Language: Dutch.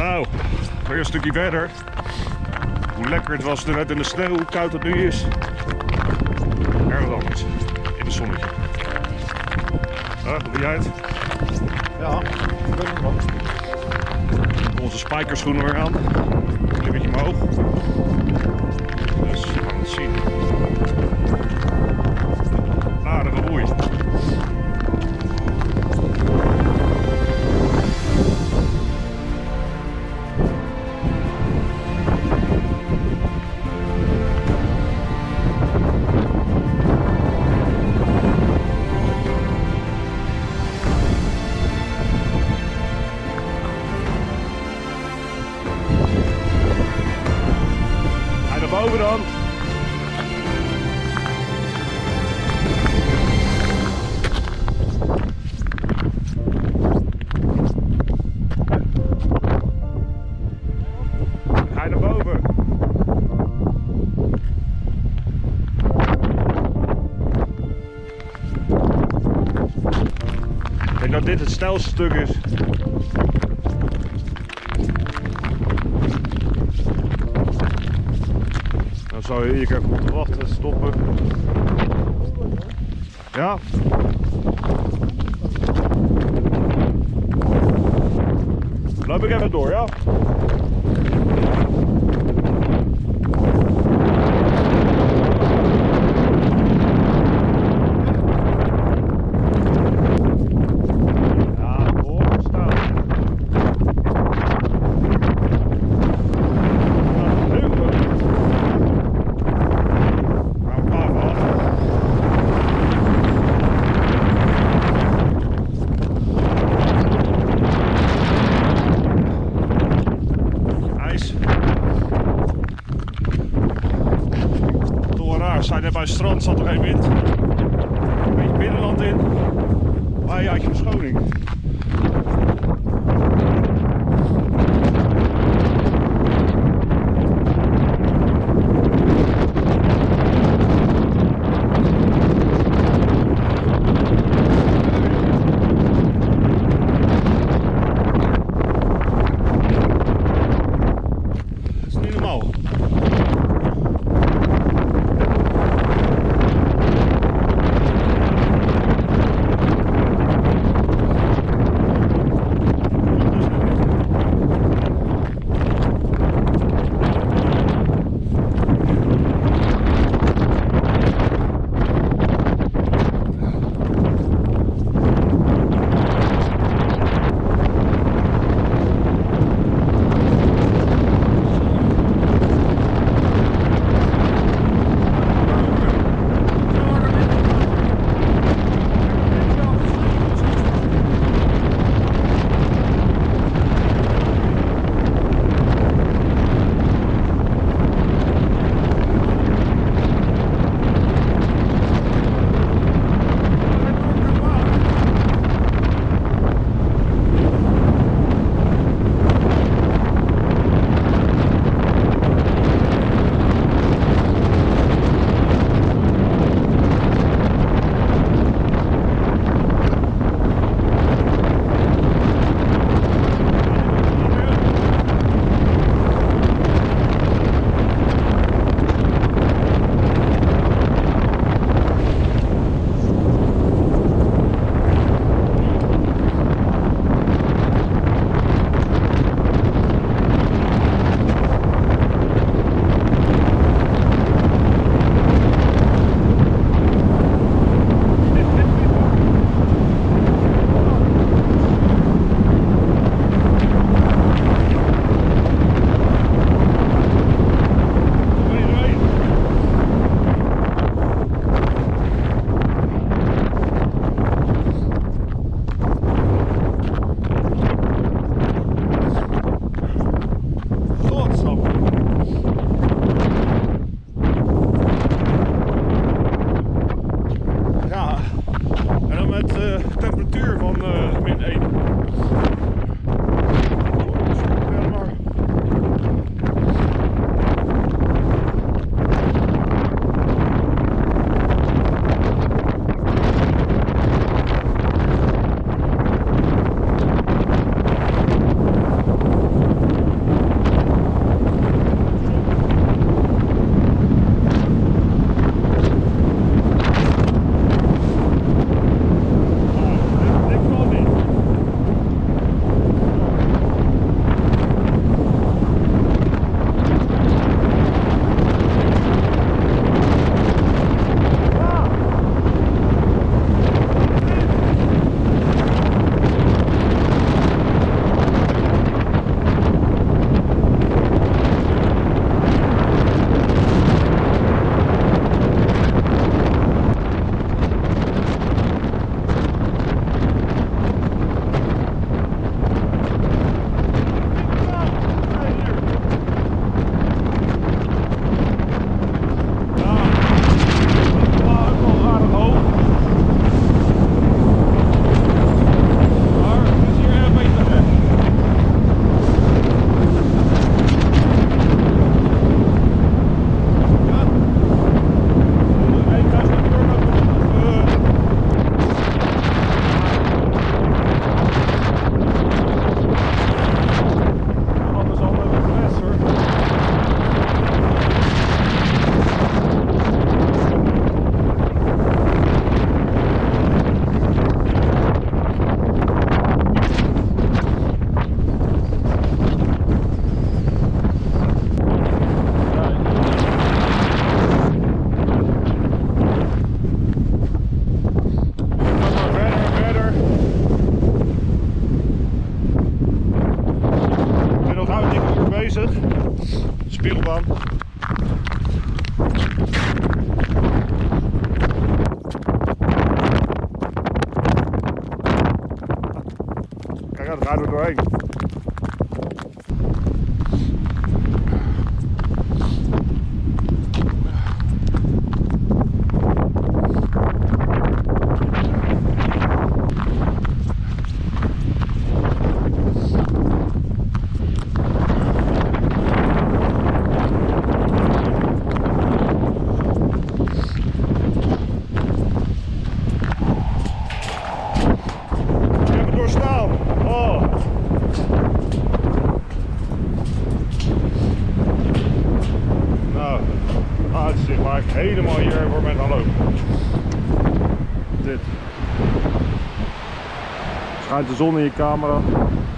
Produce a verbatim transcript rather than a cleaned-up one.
Nou, weer een stukje verder. Hoe lekker het was net in de sneeuw, hoe koud het nu is. Erg anders. In het zonnetje. Ah, hoe doe jij het? Ja, ik ben er wel. Onze spikerschoenen weer aan. Een klimmetje omhoog. Dus we gaan het zien. Aardige boei. Boven dan. Ga je naar boven. Ik denk dat dit het snelste stuk is. Dan zou je hier even moeten wachten, stoppen. Ja. Loop ik even door, ja? We zijn net bij het strand, zat er geen wind. Een beetje binnenland in. Maar je had je verschoning. Dat is niet normaal. aan. Kijk, dat gaat er doorheen. Waar ik helemaal hier voor ben gaan lopen. Dit. Schijnt de zon in je camera.